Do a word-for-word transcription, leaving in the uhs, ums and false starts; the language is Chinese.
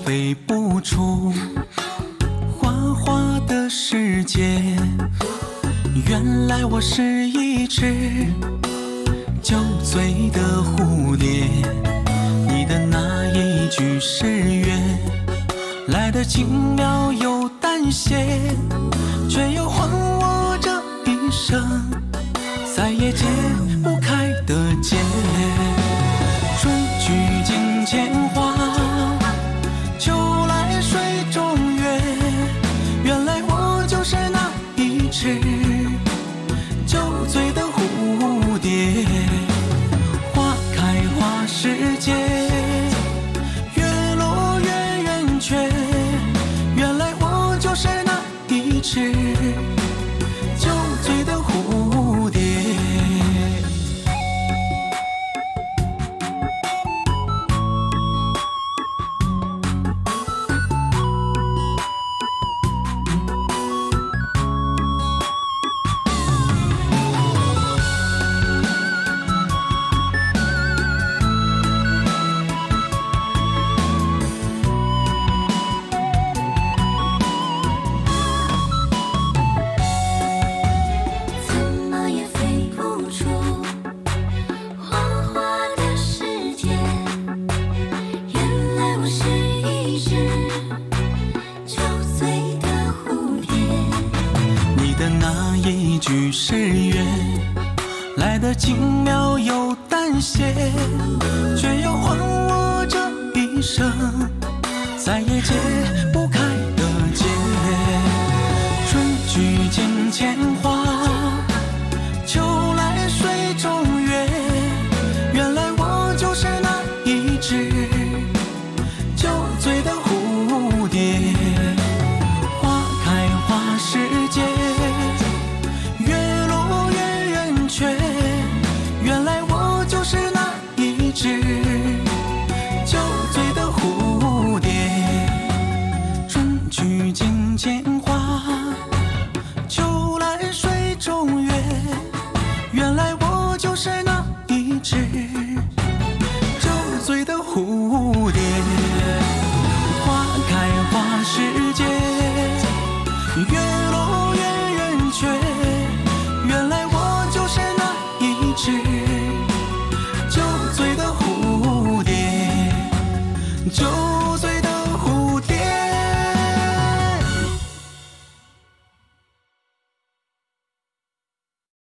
飞不出花花的世界，原来我是一只酒醉的蝴蝶。你的那一句誓言来得轻描又淡写，却又还我这一生再也解不开的结。春去境迁花，秋来水中月，原来我就是那一只酒醉的蝴蝶。花开花时节，月落月圆缺，原来我就是那一只酒醉的蝴蝶。句誓言来得轻描又淡写，却又还我这一生再也解不开的结。春去境迁花，秋来水中月，原来我就是那一只酒醉的蝴蝶。花开花时节，原来我就是那一只酒醉的蝴蝶。春去境迁花，秋来水中月，原来我就是那一只酒醉的蝴蝶。花开花时节，月落月圆缺，原来我就是那一只酒醉的蝴蝶。就